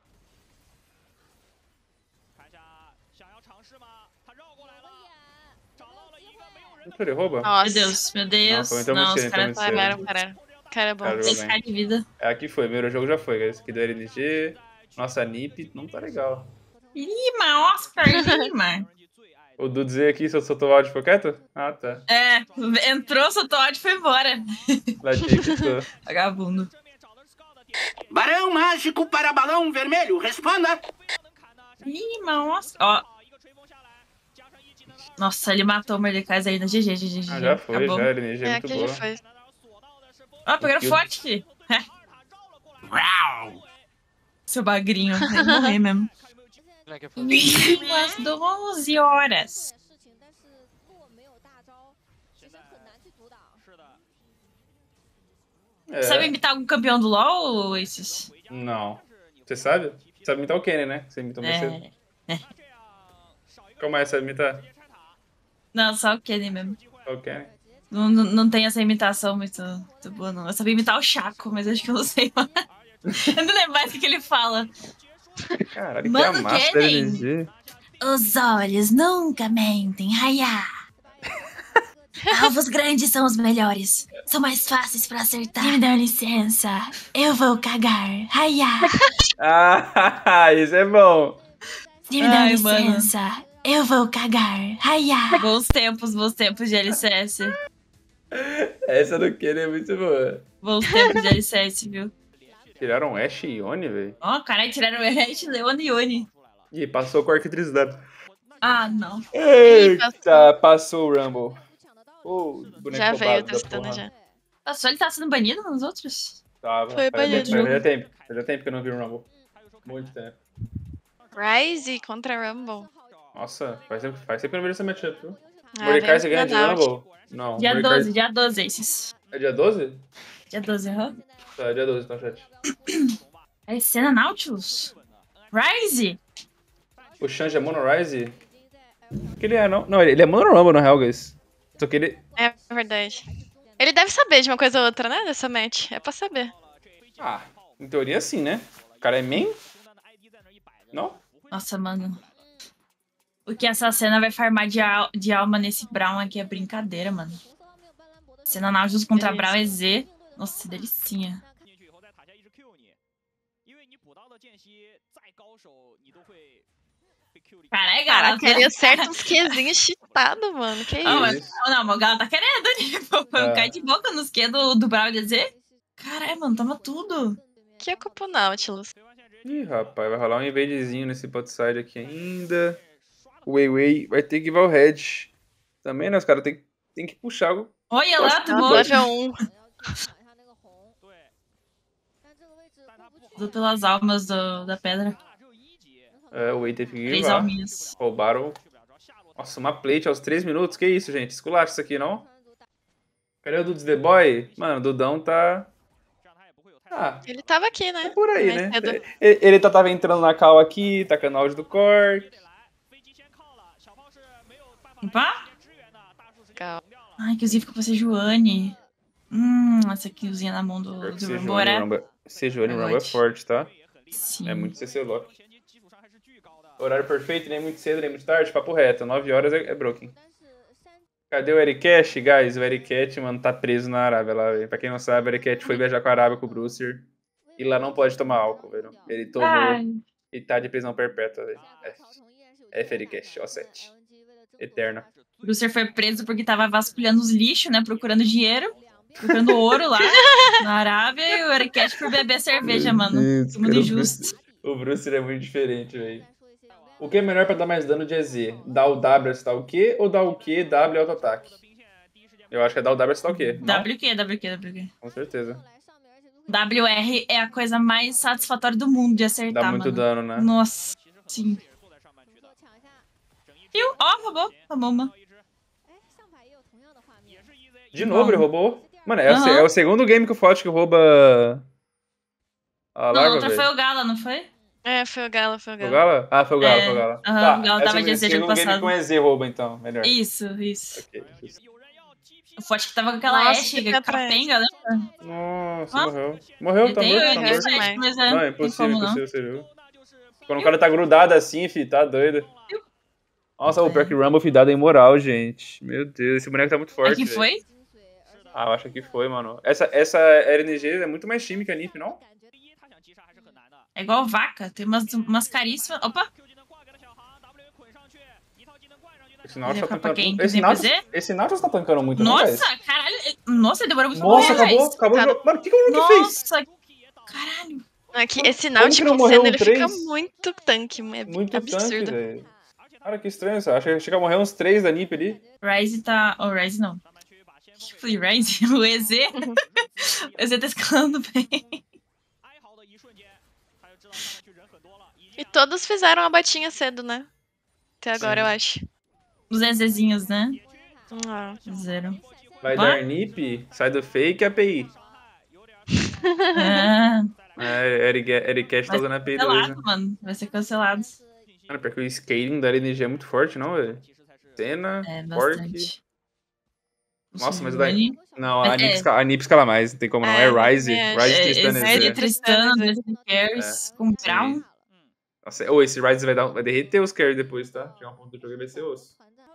Muito ele rouba? Nossa. Meu Deus, meu Deus. Não, então Não, você, os então caras você. Pararam, pararam. Cara é bom. Cara, jogou seis bem. k de vida. É, aqui foi, meu jogo já foi. Esse aqui do L N G. Nossa, a Nip não tá legal. Lima, Oscar, Lima. O Du dizer aqui se eu soltou o áudio foi quieto? Ah, tá. É, entrou, soltou o áudio e foi embora. Latinha que tô. Vagabundo. Barão mágico para balão vermelho, responda. Ih, nossa. Ó. Nossa, ele matou o Mordekaiser aí no G G, G G, G G. Ah, já foi, Acabou. já. A R N G é, É, muito aqui boa. já foi. Ó, pegaram forte aqui. Seu bagrinho. Vai morrer mesmo. Umas doze horas. É. Sabe imitar algum campeão do LoL, esses? Não. Você sabe? Você sabe imitar o Kenny, né? Você imitou mais cedo. É. Como é? Você sabe imitar? Não, só o Kenny mesmo. O Kenny? Não, não, não tem essa imitação muito, muito boa, não. Eu sabia imitar o Chaco, mas acho que eu não sei mais. Eu não lembro mais o que, que ele fala. Caralho, que Mano, a massa da Kenny. R N G. Os olhos nunca mentem, Hayá. Alvos grandes são os melhores. São mais fáceis pra acertar. Me dá licença. Eu vou cagar. Hayá. Ah, isso é bom. Me dá licença. Mano. Eu vou cagar. Hayá. Bons tempos, bons tempos de L C S. Essa do Kenny é muito boa. Bons tempos de L C S, viu? Tiraram Ashe e Yone, velho. Ó, oh, caralho, tiraram o Ashe, Leona e Yone. Ih, passou com a arquitricidade. Ah, não. Eita, passou o Rumble. Oh, já veio testando já. Passou, ele tá sendo banido nos outros? Tava. Foi banido. Já tempo, já tempo que eu não vi o Rumble. Muito tempo. Ryze contra Rumble. Nossa, faz tempo, faz tempo que eu não vejo essa matchup, viu? Ah, Mordekaiser ganha de Rumble? Não. Dia Mordekaiser... doze, dia doze, esses. É dia doze? Dia doze, aham. Uhum. Tá, dia doze, então, chat. É cena Nautilus? Ryze? O Shanji é Mono Ryze? Que ele é, não? Não, ele é Mono Rumble, na real, guys. Só que ele... É verdade. Ele deve saber de uma coisa ou outra, né, dessa match. É pra saber. Ah, em teoria sim, né? O cara é main? Não? Nossa, mano. O que essa cena vai farmar de, al de alma nesse Brown aqui é brincadeira, mano. Cena Nautilus contra Brown é Z. Nossa, delicinha. Caralho, cara, ele acerta uns Qzinhos cheatados, mano. Que não, isso? Mas, não, mas o Galo tá querendo, né? Cai de boca nos Q do, do Brown de Z. Caralho, mano, toma tudo. Que é culpa Nautilus. Ih, rapaz, vai rolar um invadezinho nesse potside aqui ainda. O Wei Wei vai ter que ir ao Red. Também, né? Os caras tem, tem que puxar o... Olha lá, tu morre. Level um. Tudo pelas almas do, da pedra. É, o Wei teve que ir Três lá. alminhas. Roubaram... Nossa, uma plate aos três minutos. Que isso, gente? Esculacha isso aqui, não? Cadê o Dudes The Boy? Mano, o Dudão tá... Ah, ele tava aqui, né? É por aí, Mais né? cedo. Ele, ele tá, tava entrando na cal aqui, tacando áudio do Cork. Opa! Calma. Ai, que fica pra ser Joane. Hum, essa killzinha na mão do, do Rumble era... Sejuani Rumble é forte, tá? Sim. É muito C C Lock. Horário perfeito, nem muito cedo, nem muito tarde, papo reto. nove horas é, é broken. Cadê o Ericash, guys? O Ericash, mano, tá preso na Arábia lá, velho. Pra quem não sabe, o Ericash foi viajar com a Arábia com o Brucer. E lá não pode tomar álcool, velho. Ele tomou Ai. e tá de prisão perpétua, velho. F. F Ericash, O sete. Eterna. O Brucer foi preso porque tava vasculhando os lixos, né? Procurando dinheiro. Procurando ouro lá na Arábia. E o Ericash por beber cerveja, mano. Deus, Muito injusto. O Brucer é muito diferente, velho. O que é melhor pra dar mais dano de E Z? Dar o W acertar o Q ou dar o Q, W e auto-ataque? Eu acho que é dar o W acertar o Q. W Q, W Q, W Q. Com certeza. W R é a coisa mais satisfatória do mundo de acertar, Dá muito mano. dano, né? Nossa, sim. E o... Ó, roubou. Roubou uma. De novo ele roubou? Mano, é, Uhum. o, é o segundo game que o Forte que rouba a Não, larva, a outra velho. foi o Gala, não foi? É, foi o Galo, foi o Foi o Galo. Gala? Ah, foi o Gala, É, foi o Gala. aham, Tá, o Gala é tava o de E Z segundo jogo game passado. com E Z rouba, então. Melhor. Isso, isso. Ok, justo. O Forte que tava com aquela Nossa, Ashe, que capenga, né? Nossa, Ah. morreu. Morreu, Ele tá tem morto, tá oito morto. sete, mas é, Não, é tem impossível, como não. impossível, você viu? Quando o cara tá grudado assim, fi, tá doido. Nossa, o pior que Rumble, fi, dado em moral, gente. Meu Deus, esse boneco tá muito forte, Aqui velho. foi? Ah, eu acho que foi, mano. Essa, essa R N G é muito mais time que a N I P, não? É igual vaca, tem umas, umas caríssimas. Opa! Esse Nautilus Ele tá fica pra quem? tancando... Esse Tem Nautilus, pra esse Nautilus tá tancando muito, não, Nossa, guys? caralho. Nossa, ele demorou muito pra Nossa, morrer, acabou, guys. acabou o Tá- jogo. Mano, o que, que o Luke fez? Nossa, caralho, Aqui, esse Como que Náutico não em morreu cena, um ele fica três? muito tanque. É Muito tanque, absurdo. velho. Cara, que estranho. Acho que chega a morrer uns três da N I P ali. Ryze tá... Oh, Ryze não. Eu falei Ryze? O E Z? O E Z tá escalando bem. E todos fizeram a batinha cedo, né? Até agora, Sim. eu acho. Os EZzinhos, né? Ah. Zero. Vai Opa. dar N I P, sai do fake e A P I. Ah, É, Eric, Eric Cash tá vai usando a ser API dois, né? cancelado, mano. Vai ser cancelado. Mano, porque o scaling da L N G é muito forte, não, velho? Senna, É, Fork. bastante. Nossa, mas daí. Giovanni. Não, Mas a Nip, é. escala, a Nip escala mais, não tem como não. É, É, Ryze. também acho. Ryze É, Tristana esse Ryze Z. Tristana, Tristana, Destiny Cares, com Sim. Brown. Nossa, ô, esse Ryze vai, dar, vai derreter os carry depois, tá? Chegar um ponto do jogo e vai ser osso.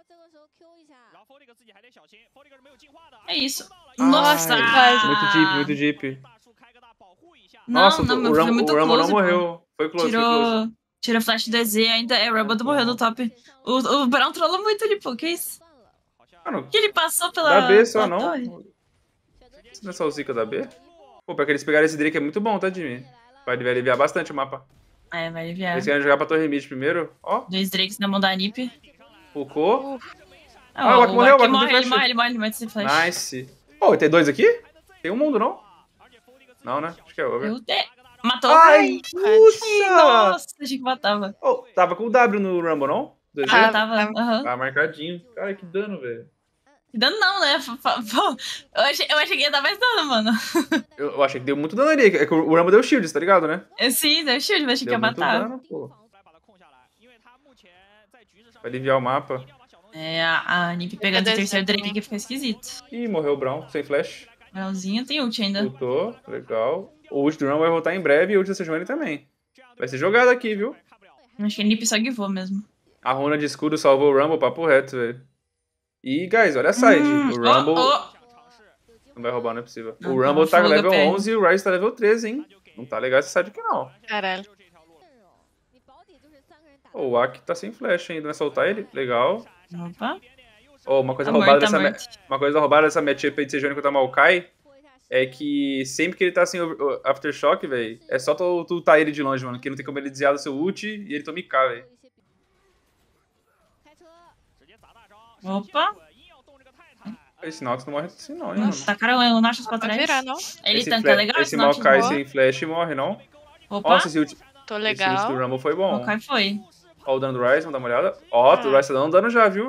É isso. Ai, Nossa! Muito deep, muito deep. Não, Nossa, não, o, mas foi Ram, muito o Rumble close, não pô. morreu. Foi close, foi close. Tirou, tirou flash do E Z, ainda é, o Rumble morreu no top. O, o Brown trollou muito ali, pô, que isso? Mano, Que ele passou pela, da B só, pela não? torre. Isso não é só o Zika da B? Pô, pra que eles pegarem esse Drake é muito bom, tá, Jimmy? Vai aliviar bastante o mapa. É, vai aliviar. Eles querem jogar pra torre mid primeiro. Ó, Dois Drakes na mão da Nip. focou. Ah, Ah, o Wack morreu, o Wack não morre, tem ele flash. morre, ele morre, ele morre sem flash. Nice. Pô, tem dois aqui? Tem um mundo, não? Não, né? Acho que é over. Eu te... Matou. Ai, Ai, puxa! nossa, achei que matava. Oh, tava com o W no Rumble, não? dois Ah, Z? eu tava, aham. Tava marcadinho. Cara, que dano, velho. Que dano não, né? F- f- Pô, eu achei, eu achei que ia dar mais dano, mano. Eu, eu achei que deu muito dano ali. É que o Rumble deu shield, tá ligado, né? Eu, sim, deu shield, mas achei que Deu ia muito matar. dano, pô. Pra aliviar o mapa. É, a, a Nip pegando o terceiro Drake aqui fica esquisito. Ih, morreu o Brown, sem flash. Brownzinho tem ult ainda. Voltou, legal. O ult do Rumble vai voltar em breve e o ult da Sejuani também. Vai ser jogado aqui, viu? Acho que a Nip só givou mesmo. A runa de escudo salvou o Rumble, papo reto, velho. E, guys, olha a side. Hum, o Rumble... oh, oh. Não vai roubar, não é possível. Não, o Rumble tá fuga, level perde. onze e o Ryze tá level treze, hein? Não tá legal essa side aqui, não. Caralho. Oh, o Aki tá sem flash ainda, não é soltar ele? Legal. Opa. Oh, uma coisa Tá roubada morto, tá dessa ma- morto. uma coisa roubada dessa matchup aí de Sejuani contra Maokai é que sempre que ele tá sem over- o- Aftershock, velho, é só tu, tu tá ele de longe, mano, que não tem como ele desviar do seu ult e ele toma I K, velho. Opa. Esse Nox não morre assim não, hein, Nossa, mano. tacaram o Noxus pra Pode trás. virar, não? Ele Esse, tanca fla- legal, esse esse Noxus Maokai boa. sem flash morre, não? Opa. Nossa, esse ult, Tô esse ult legal. do Rumble foi O bom. Maokai foi. Ó o dano do Ryze, vamos dar uma olhada. Ó, o Ryze tá dando dano já, viu?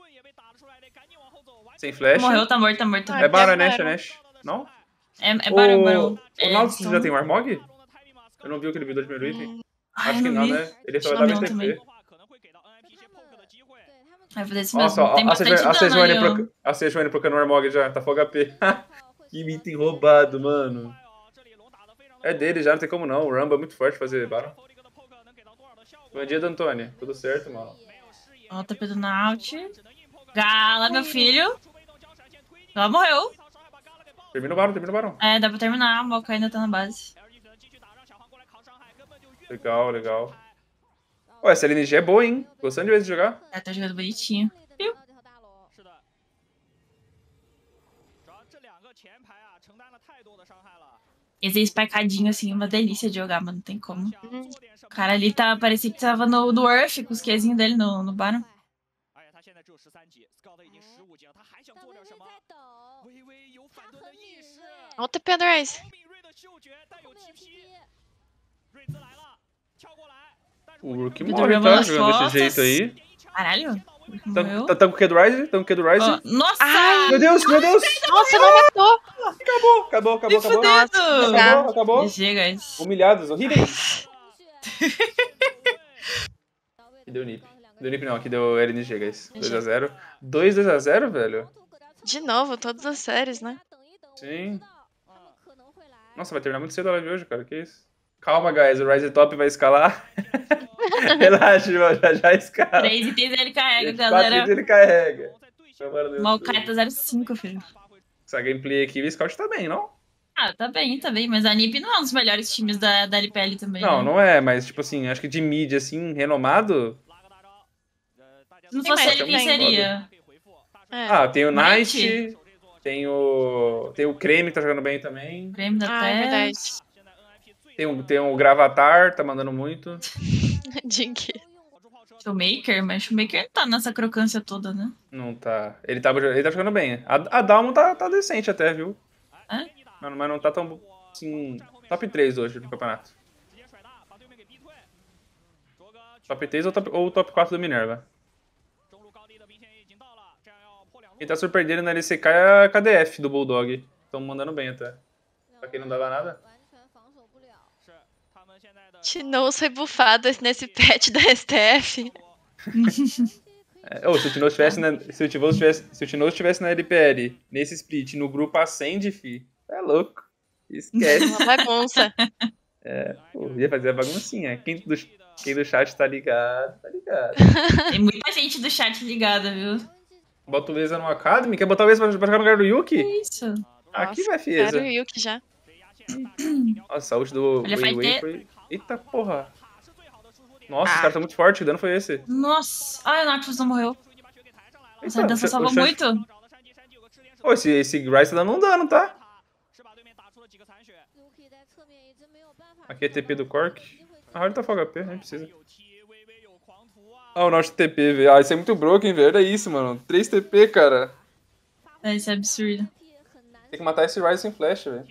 Sem flash. Morreu, tá morto, tá morto. Ah, É Baron, é Baron. Nash, é Nash. Não? É, é Baron, Baron. O É, Nautilus então- já tem um Armog? Eu não vi aquele vídeo do primeiro item. Ai, Acho que não, vi. né? Ele só Acho vai que dar não mais T P. Vai fazer isso Nossa, mesmo. ó, Tem a bastante Sejuani- a dano Sejuani ali, ó. proc- a Sejuani procurando o Armog já, tá full H P. Que item roubado, mano. É dele já, não tem como não. O Rumble é muito forte pra fazer Baron. Bom dia, D'Antoni. Tudo certo, mano? Ó, o T P do Naut. Gala, meu filho. Ela morreu. Termina o Baron, termina o Baron. É, dá pra terminar. O Maokai ainda tá na base. Legal, legal. Ué, essa L N G é boa, hein? Gostando de ver de jogar. Ela tá jogando bonitinho. Viu? Esse spikeadinho, assim, é uma delícia de jogar, mano. Não tem como. Uhum. O cara ali tá, parecia que tava no, no Earth com os Qzinhos dele no, no Baron. Olha o T P do Ryze. O Rook Pedro morre, Rumble tá? nas Jogando desse costas. jeito aí. Caralho. Tá, Morreu. tá, tá com o Q do Ryze? Tá com o Q do Ryze? Ó, nossa! Ai, Meu Deus, meu Deus! Nossa, não matou. Acabou, acabou, acabou, Me acabou. fudendo! Tá. Acabou, acabou. G G, guys. Humilhados, horríveis. Que deu Nip. Deu Nip não, aqui deu L N G, guys. dois a zero. dois, dois a zero, velho? De novo, todas as séries, né? Sim. Nossa, vai terminar muito cedo a live hoje, cara. Que isso? Calma, guys. O Ryze Top vai escalar. Relaxa, irmão. Já já escala. três itens ele carrega, Quatro galera. itens ele carrega. Tomara Deus. Maokai tá zero cinco, filho. Essa gameplay aqui, o Scout tá bem, não? Ah, tá bem, tá bem. Mas a Nip não é um dos melhores times da, da L P L também. Não, né? não é, mas tipo assim, acho que de mid, assim, renomado. Se não Tem fosse mais ele, quem também. seria? É. Ah, tem o Knight? Knight, tem o. Tem o Creme que tá jogando bem também. Prêmio da Ah, é Terra. verdade. Tem um, tem um Gravatar, tá mandando muito. Jink. Showmaker, mas Showmaker não tá nessa crocância toda, né? Não tá. Ele tá, ele tá jogando bem. A, a Dalmo tá, tá decente até, viu? É? Mas, mas não tá tão, assim, top três hoje no campeonato. Top três ou top, ou top quatro do Minerva. Quem tá surpreendendo na L C K é a K D F do Bulldog. Estão mandando bem até. Pra quem não dava nada. Tinoz foi bufado nesse patch da S T F. É, oh, se o Tinoz estivesse na, se o Tinoz estivesse, se o Tinoz estivesse na L P L, nesse split, no grupo Ascend, fi, é louco. Esquece. Uma bagunça. É, pô, ia fazer a baguncinha. Quem do, quem do chat tá ligado, tá ligado. Tem muita gente do chat ligada, viu? Bota o Eza no Academy? Quer botar o Eza pra, pra jogar no lugar do Yuki? Que isso? Aqui Nossa, vai, Fieza. quero o Yuki já. Nossa, a ult do Olha, Wei vai Wei ter- foi... Eita porra. Nossa, Ah. os caras tá muito forte. Que dano foi esse? Nossa. Ai, o Nautilus não morreu. Essa Eita, dança o salvou Xande- muito. Pô, esse, esse Grice tá dando um dano, tá? Aqui é T P do Cork. Ah, ele tá full H P, nem precisa. Ah, o nosso T P, velho. Ah, isso é muito broken, velho. Olha isso, mano. três T P, cara. É, isso é absurdo. Tem que matar esse Ryze sem flash, velho.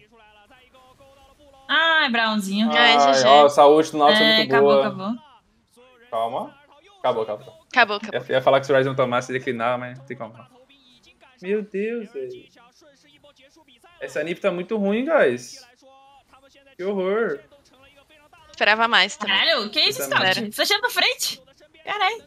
Ai, Brownzinho. Ai, Ai, G G. ó, essa ult do Nautilus é É, muito acabou, boa. acabou. Calma. Acabou, acabou. Acabou, acabou. Eu ia falar que se o Ryze não tomasse, ele declinava, mas não tem como não. Meu Deus, velho. Essa Nip tá muito ruim, guys. Que horror. Esperava mais também. Caralho, que isso, Eu também. Scout? Você tá chegando na frente? Caralho.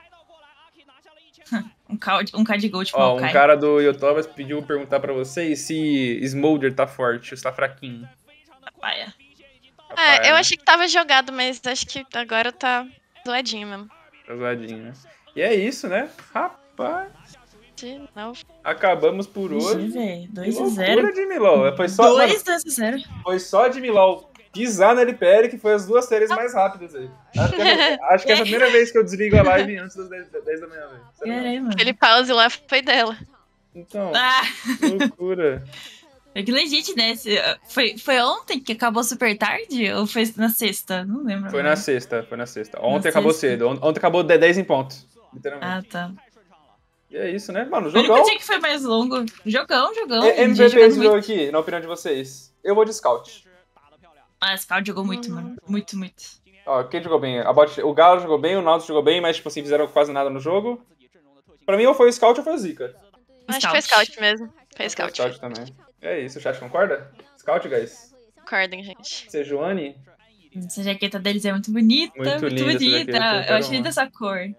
Um K, um K de Gold com Ó, o um Kai. cara do Yotobas pediu perguntar pra vocês se Smolder tá forte ou se tá fraquinho. Paia. Rapaz, É, eu né? achei que tava jogado, mas acho que agora tá zoadinho mesmo. Tá zoadinho, né? E é isso, né? Rapaz. De novo. Acabamos por hoje. velho. Que dois a loucura zero. de Milol. Foi só, mano, dois a zero. foi só de Milol pisar na L P L que foi as duas séries mais rápidas aí. Acho que, é, acho que é a primeira vez que eu desligo a live antes das dez, dez da manhã, velho. Sério mesmo. Caralho, mano. Aquele pause lá foi dela. Então, Ah, que loucura. é que legit, né? Esse- Foi, foi ontem que acabou super tarde? Ou foi na sexta? Não lembro. Foi agora. na sexta, foi na sexta. Ontem Na acabou sexta. cedo. Ont- Ontem acabou dez em ponto. Literalmente. Ah, tá. E é isso, né? Mano, O único jogão. dia que foi mais longo. Jogão, jogão. É, Dia M V P jogando esse jogo muito. aqui, na opinião de vocês. Eu vou de Scout. Ah, Scout jogou muito, mano. Muito, muito. Ó, quem jogou bem? A bot, o Galo jogou bem, o Nautilus jogou bem, mas, tipo assim, fizeram quase nada no jogo. Pra mim, ou foi o Scout ou foi o Zika. Acho que foi Scout mesmo. Foi Foi Scout. Scout também. É isso, o chat concorda? Scout, guys. Acordem, gente. Sejuani? Essa jaqueta deles é muito bonita. Muito Muito, linda essa bonita. jaqueta, eu Eu quero acho linda uma. essa cor.